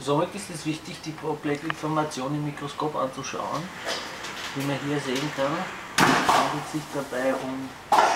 Somit ist es wichtig, die Komplettinformation im Mikroskop anzuschauen. Wie man hier sehen kann, handelt es sich dabei um